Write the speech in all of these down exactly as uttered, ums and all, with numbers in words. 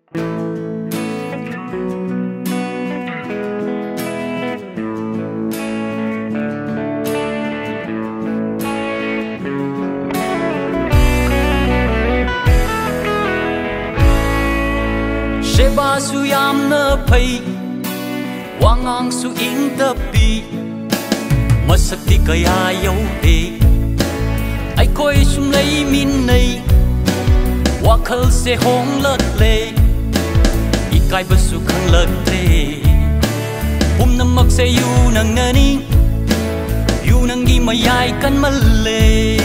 Sheba su yam na pay wangang su ing tapi masakti kaya yaude ai koi sum lay min nay wakhal se hong lat le ikai basu khang lat le hum nam mak se yu nang nani yu nang gi mayai kan mal le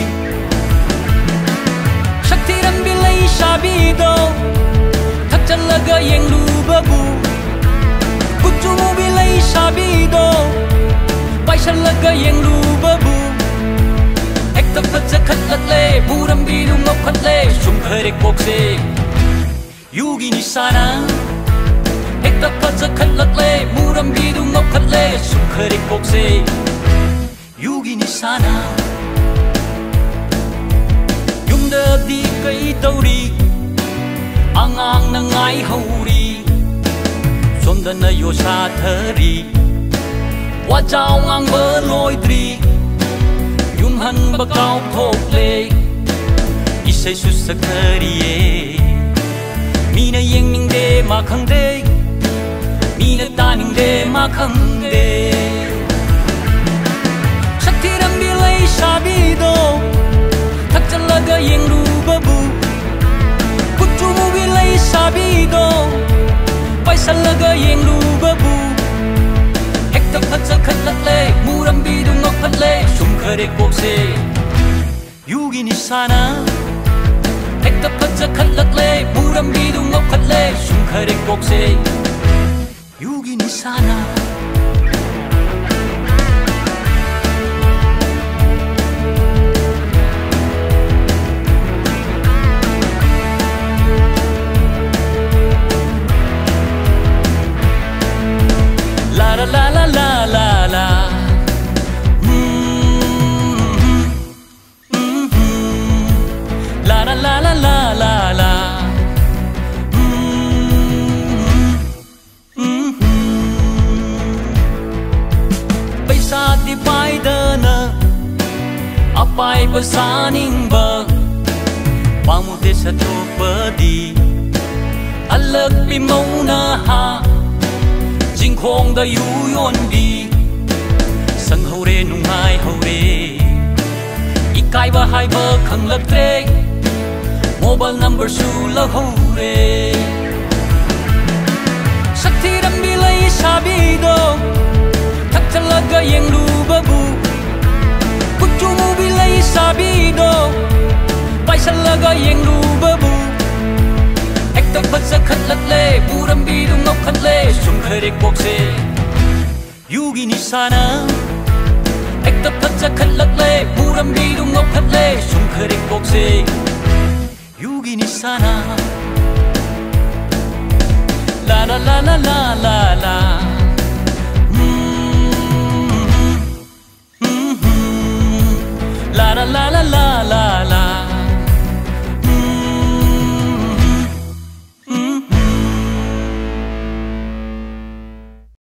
Sakthirambi Leishabido Chalaga yang lubabu Kucumu bi Leishabido Pai chalaga yang lubabu Ekta patsa khatlat le Buram bidu ngok khat le Sum kharek bokse Yugi nisana Ekta patsa khatlat le Buram bidu ngok khat le Sum kharek bokse Yugi nisana Yumda di kai tauri Angang na ngai hauri Somda na yo sa thari Wa chao ngang bơ lôi tri Yum han ba cao thok le Isay su sa khari ye Mi na yeng ning de ma khang de Mi na ta ning de ma khang de Sakthirambi Leishabido Thak chalaga yeng lu babu Kucumu bi Leishabido Pai salaga yeng lu babu Ekta patsa khatlat le Muram bidu ngok khat le Sum kharek bokse Yugi nisana Ekta patsa khatlat le Muram bidu ngok khat le Sum kharek bokse Yugi nisana La la la la la la mm-hmm. Mm-hmm. La la la la la la la mm-hmm. Mm-hmm. Paisa ti pai da na apai basaning ba pamu te sa to padi alag pi mau na ha Jing khong da yu yon bi Sang hau re nung hai hau re Ikai ba hai ba khang lak tre Mobile number su la hau re Sakthirambi Leishabido Thak chalaga yeng lu babu Kucumu bi Leishabido Pai chalaga yeng lu babu Ekta patsa khatlat le Buram bidu ngok khat le Sum kharek bokse Yugi nisana Ekta patsa khatlat le Buram bidu ngok khat le Sum kharek bokse Yugi nisana La la la la la la la mm-hmm. Mm-hmm. La la la la la la